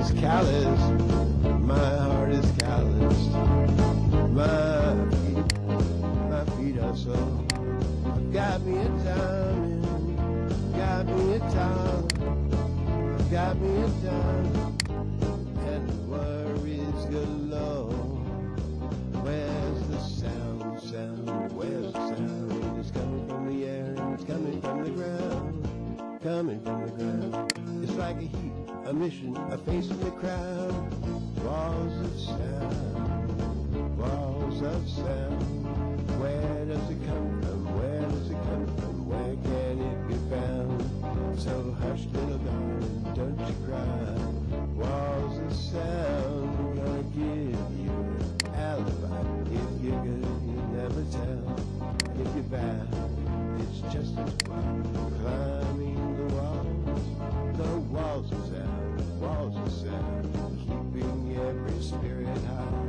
is calloused. My heart is calloused. My feet are sore. Got me a diamond. Got me a diamond. Got me a diamond. And worries galore. Where's the sound? Where's the sound? It's coming from the air and it's coming from the ground. Coming from the ground. It's like a heat, a mission, a face in the crowd. Walls of sound. Walls of sound. Where does it come from? Where does it come from? Where can it be found? So hush, little darling, don't you cry. Walls of sound, gonna give you an alibi. If you're good, you never tell. If you're bad, it's just as well. Climbing the walls of sound, keeping every spirit high.